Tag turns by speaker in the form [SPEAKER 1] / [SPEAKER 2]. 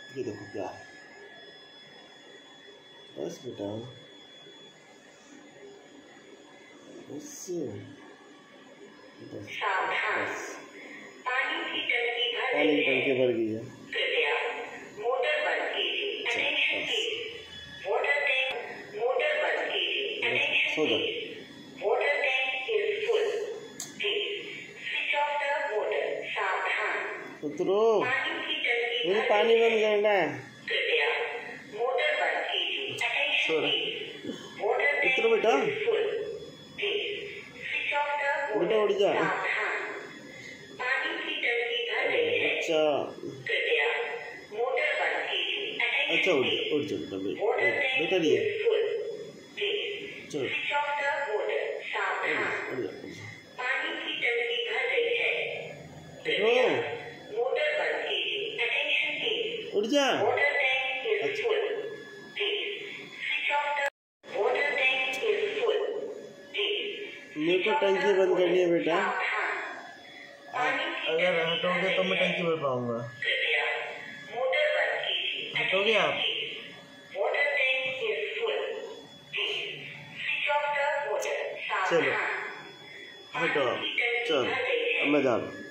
[SPEAKER 1] ये देखो क्या है। बस बेटा बस बस बस पानी की टंकी भर गई है।
[SPEAKER 2] कृपया मोटर बंद कीजिए। Attention please, water tank motor बंद कीजिए। Attention please, water tank is full, please switch off the motor. सावधान
[SPEAKER 1] उतरो,
[SPEAKER 2] पानी की टंकी
[SPEAKER 1] मुझे पानी बंद करना है।
[SPEAKER 2] कृपया मोटर बंद कीजिए। अटेंशन प्लीज, वाटर टैंक
[SPEAKER 1] उतरो बेटा,
[SPEAKER 2] is full, please switch off the
[SPEAKER 1] बेटा
[SPEAKER 2] मोटर।
[SPEAKER 1] उठ जा।
[SPEAKER 2] सावधान पानी की टंकी भर गई है।
[SPEAKER 1] अच्छा
[SPEAKER 2] कृपया मोटर बंद कीजिए।
[SPEAKER 1] अच्छा उठ जा बेटा, बेटा लिए चलो
[SPEAKER 2] स्विच ऑफ द मोटर। सावधान
[SPEAKER 1] उठ जा।
[SPEAKER 2] पानी की टंकी भर गई है। कृपया मोटर बंद कीजिए। अटेंशन प्लीज,
[SPEAKER 1] उठ जा।
[SPEAKER 2] Water tank is full, please switch off the water tank is full, please
[SPEAKER 1] मेरे को टंकी बंद करनी है बेटा।
[SPEAKER 2] पानी की
[SPEAKER 1] अगर हटोगे तो मैं टंकी भर पाऊंगा।
[SPEAKER 2] कृपया मोटर बंद कीजिए।
[SPEAKER 1] हटोगे आप?
[SPEAKER 2] Water tank is full, please switch off the motor.
[SPEAKER 1] चलो
[SPEAKER 2] सावधान
[SPEAKER 1] हटो, चल अब मैं जा रहा हूँ।